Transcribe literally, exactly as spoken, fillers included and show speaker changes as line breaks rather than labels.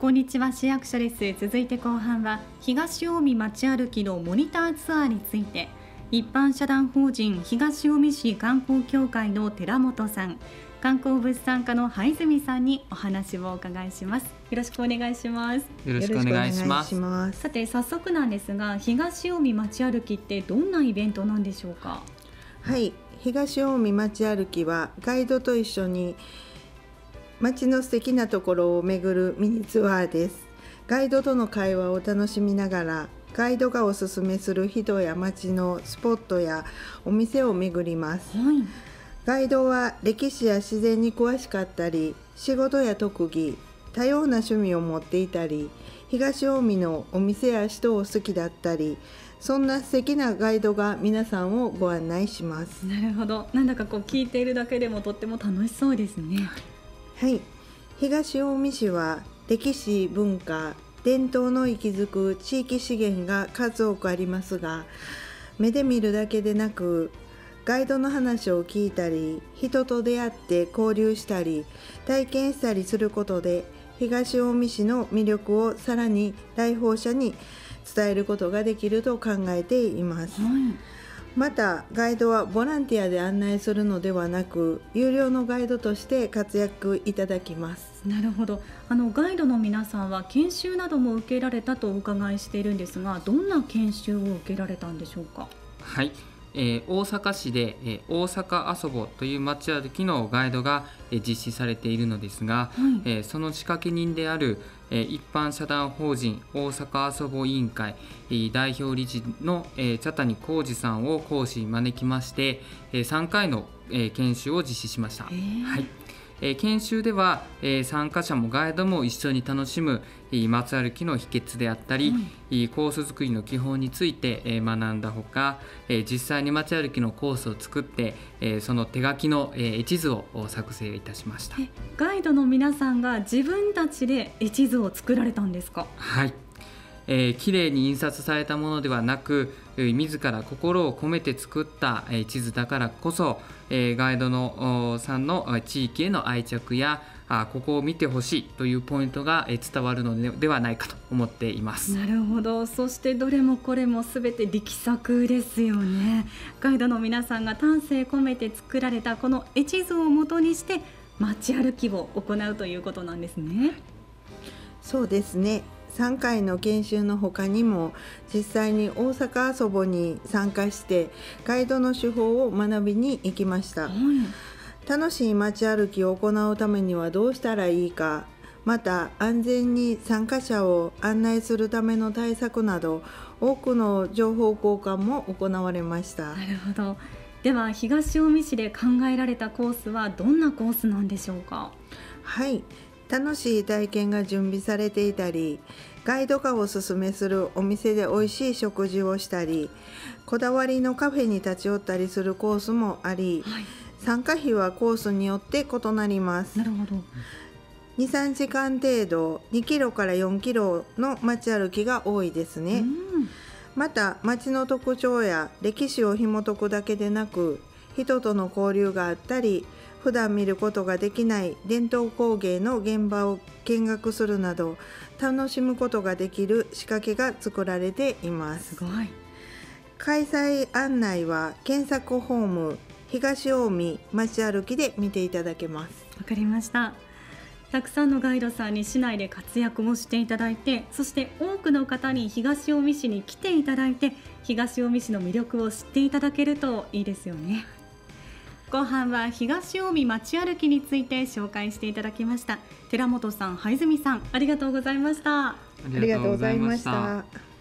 こんにちは、市役所です。続いて後半は東近江街歩きのモニターツアーについて、一般社団法人東近江市観光協会の寺本さん、観光物産課の灰住さんにお話をお伺いします。よろしくお願いします。
よろしくお願いします。
さて早速なんですが、東近江街歩きってどんなイベントなんでしょうか？
はい、東近江街歩きはガイドと一緒に街の素敵なところを巡るミニツアーです。ガイドとの会話を楽しみながら、ガイドがおすすめする人や街のスポットやお店を巡ります、
はい、
ガイドは歴史や自然に詳しかったり、仕事や特技、多様な趣味を持っていたり、東近江のお店や人を好きだったり、そんな素敵なガイドが皆さんをご案内します。
なるほど、なんだかこう聞いているだけでもとっても楽しそうですね。
はい、東近江市は歴史、文化、伝統の息づく地域資源が数多くありますが、目で見るだけでなく、ガイドの話を聞いたり、人と出会って交流したり、体験したりすることで、東近江市の魅力をさらに来訪者に伝えることができると考えています。
はい、
またガイドはボランティアで案内するのではなく、有料のガイドとして活躍いただきます。
なるほど。あのガイドの皆さんは研修なども受けられたとお伺いしているんですが、どんな研修を受けられたんでしょうか？
はい、えー、大阪市で、えー、大阪遊ぼという街歩きのガイドが、えー、実施されているのですが、
はい、
えー、その仕掛け人である、えー、一般社団法人大阪遊ぼ委員会、えー、代表理事の、えー、茶谷浩二さんを講師に招きまして、えー、さんかいの、えー、研修を実施しました。はい、えー、研修では、えー、参加者もガイドも一緒に楽しむ、えー、街歩きの秘訣であったり、うん、コース作りの基本について、えー、学んだほか、えー、実際に街歩きのコースを作って、えー、その手書きの、えー、絵地図を作成いたしました。
ガイドの皆さんが自分たちで絵地図を作られたんですか？
はい、えー、きれいに印刷されたものではなく、えー、自ら心を込めて作った、えー、地図だからこそ、えー、ガイドのさんの地域への愛着や、あここを見てほしいというポイントが、えー、伝わるので、ではないかと思っています。
なるほど。そしてどれもこれもすべて力作ですよね。ガイドの皆さんが丹精込めて作られたこの絵地図をもとにして街歩きを行うということなんですね。
そうですね。さんかいの研修の他にも、実際に大阪遊ぼに参加してガイドの手法を学びに行きました。
はい、
楽しい街歩きを行うためにはどうしたらいいか、また安全に参加者を案内するための対策など、多くの情報交換も行われました。
なるほど。では東近江市で考えられたコースはどんなコースなんでしょうか？
はい、楽しい体験が準備されていたり、ガイドがおすすめするお店で美味しい食事をしたり、こだわりのカフェに立ち寄ったりするコースもあり、はい、参加費はコースによって異なります。
なるほど。
にさんじかん程度、にキロからよんキロの街歩きが多いですね。うん、また街の特徴や歴史を紐解くだけでなく、人との交流があったり、普段見ることができない伝統工芸の現場を見学するなど、楽しむことができる仕掛けが作られています。
すごい。
開催案内は検索フォーム東近江街歩きで見ていただけます。
わかりました。たくさんのガイドさんに市内で活躍もしていただいて、そして多くの方に東近江市に来ていただいて、東近江市の魅力を知っていただけるといいですよね。後半は東近江街歩きについて紹介していただきました。寺本さん、灰住さん、ありがとうございました。
ありがとうございました。